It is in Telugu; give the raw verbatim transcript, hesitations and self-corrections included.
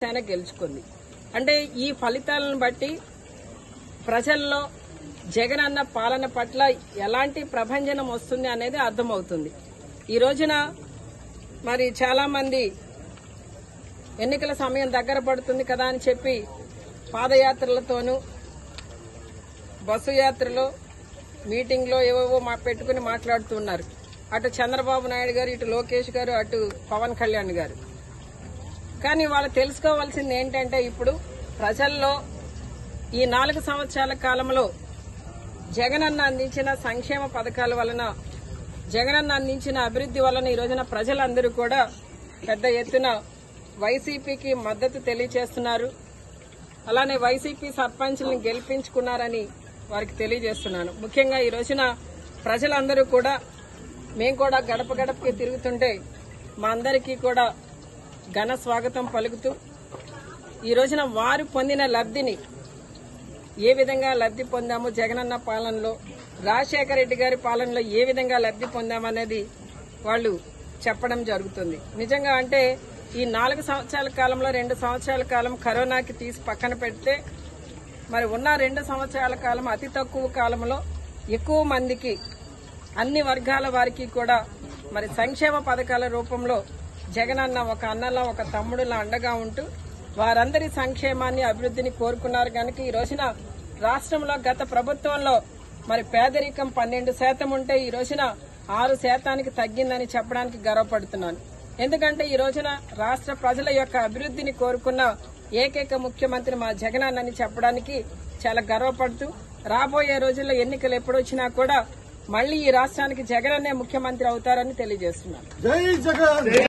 జనసేన గెలుచుకుంది. అంటే ఈ ఫలితాలను బట్టి ప్రజల్లో జగనన్న పాలన పట్ల ఎలాంటి ప్రభంజనం వస్తుంది అనేది అర్థమవుతుంది. ఈ రోజున మరి చాలా మంది ఎన్నికల సమయం దగ్గర పడుతుంది కదా అని చెప్పి పాదయాత్రలతోనూ బస్సు యాత్రలో మీటింగ్లో ఏవేవో మా పెట్టుకుని మాట్లాడుతున్నారు. అటు చంద్రబాబు నాయుడు గారు, ఇటు లోకేష్ గారు, అటు పవన్ కళ్యాణ్ గారు. కానీ వాళ్ళు తెలుసుకోవాల్సింది ఏంటంటే ఇప్పుడు ప్రజల్లో ఈ నాలుగు సంవత్సరాల కాలంలో జగనన్న అందించిన సంక్షేమ పథకాల వలన, జగనన్న అందించిన అభివృద్ది వలన ఈ రోజున ప్రజలందరూ కూడా పెద్ద ఎత్తున వైసీపీకి మద్దతు తెలియజేస్తున్నారు. అలానే వైసీపీ సర్పంచ్లను గెలిపించుకున్నారని వారికి తెలియజేస్తున్నాను. ముఖ్యంగా ఈ రోజున ప్రజలందరూ కూడా మేము కూడా గడప గడపకి తిరుగుతుంటే మా అందరికీ కూడా ఘన స్వాగతం పలుకుతూ ఈ రోజున వారు పొందిన లబ్ధిని ఏ విధంగా లబ్ధి పొందాము, జగనన్న పాలనలో, రాజశేఖర రెడ్డి గారి పాలనలో ఏ విధంగా లబ్ధి పొందామనేది వాళ్ళు చెప్పడం జరుగుతుంది. నిజంగా అంటే ఈ నాలుగు సంవత్సరాల కాలంలో రెండు సంవత్సరాల కాలం కరోనాకి తీసి పక్కన పెడితే మరి ఉన్న రెండు సంవత్సరాల కాలం అతి తక్కువ కాలంలో ఎక్కువ మందికి అన్ని వర్గాల వారికి కూడా మరి సంక్షేమ పథకాల రూపంలో జగనన్న ఒక అన్నలా ఒక తమ్ముడులా అండగా ఉంటూ వారందరి సంక్షేమాన్ని అభివృద్ధిని కోరుకున్నారు. కనుక ఈ రోజున రాష్ట్రంలో గత ప్రభుత్వంలో మరి పేదరికం పన్నెండు శాతం ఉంటే ఈ రోజున ఆరు శాతానికి తగ్గిందని చెప్పడానికి గర్వపడుతున్నాను. ఎందుకంటే ఈ రోజున రాష్ట్ర ప్రజల యొక్క అభివృద్ధిని కోరుకున్న ఏకైక ముఖ్యమంత్రి మా జగనన్న అని చెప్పడానికి చాలా గర్వపడుతూ రాబోయే రోజుల్లో ఎన్నికలు ఎప్పుడొచ్చినా కూడా మళ్లీ ఈ రాష్ట్రానికి జగనన్నే ముఖ్యమంత్రి అవుతారని తెలియజేస్తున్నాను.